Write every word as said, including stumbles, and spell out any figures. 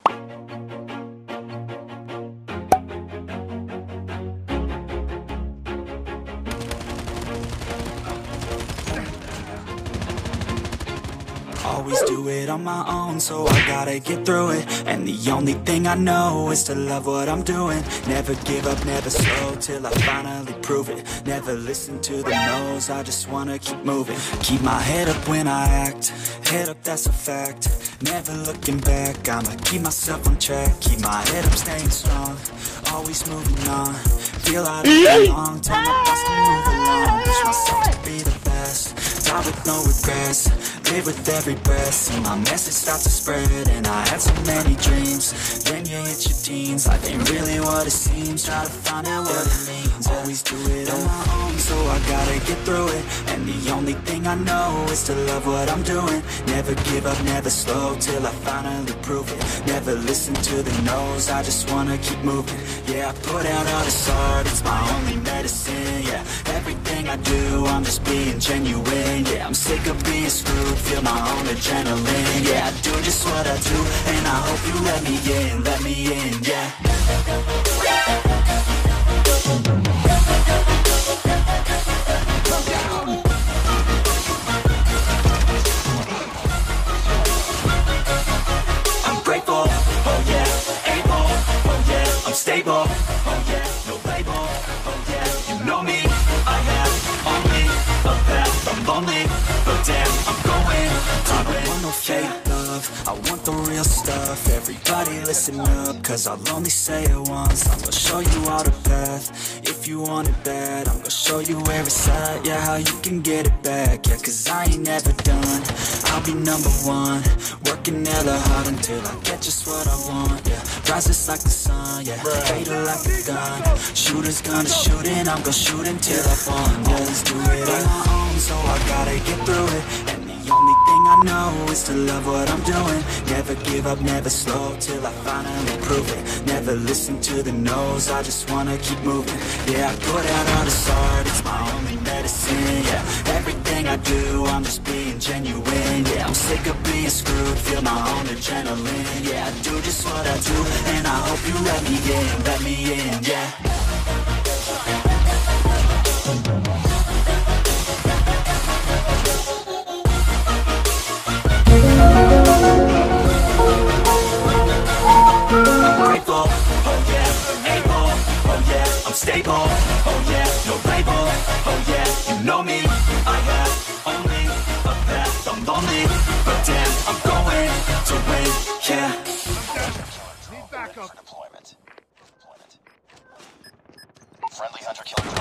Always do it on my own, so I gotta get through it. And the only thing I know is to love what I'm doing. Never give up, never slow, till I finally prove it. Never listen to the no's, I just wanna keep moving. Keep my head up when I act, head up, that's a fact. Never looking back, I'ma keep myself on track. Keep my head up, staying strong, always moving on. Feel I don't belong, tell my best to move along. Push myself to be the best, die with no regrets. Live with every breath, see my message start to spread. And I had so many dreams, then you hit your teens. Life ain't really what it seems, try to find out what it means. Always do it on my own, so I gotta get through it. And the only thing I know is to love what I'm doing. Never give up, never slow, till I finally prove it. Never listen to the no's, I just wanna keep moving. Yeah, I put out all this art, it's my only medicine. Yeah, everything I do, I'm just being genuine. Yeah, I'm sick of being screwed, feel my own adrenaline. Yeah, I do just what I do, and I hope you let me in, let me in, yeah. I'm grateful, oh yeah, able, oh yeah, I'm stable, oh yeah, no label, oh yeah, you know me, I have only a path, I'm lonely, but damn, I'm going to I don't want no fake love, I want the real stuff. Everybody listen up, cause I'll only say it once. I'm gonna show you all the path, if you want it bad. I'm gonna show you where it's at, yeah, how you can get it back. Yeah, cause I ain't never done, I'll be number one. Working hella hard until I get just what I want, yeah. Rises like the sun, yeah, fatal like a gun. Shooters gonna shoot and I'm gonna shoot until I fall. Always do it on my own, so I gotta get through it. And the only thing I know is to love what I'm doing. Never give up, never slow, till I finally prove it. Never listen to the no's, I just wanna keep moving. Yeah, I put out all this art, it's my only medicine. Yeah, everything I do, I'm just being genuine. Yeah, I'm sick of being screwed, feel my own adrenaline. Yeah, I do just what I do, and I hope you let me in, let me in, yeah. I'm stable, oh yeah, no label, oh yeah, you know me, I have only a path, I'm lonely, but damn, I'm going to win, yeah. Need backup. Deployment. Deployment. Friendly hunter killer.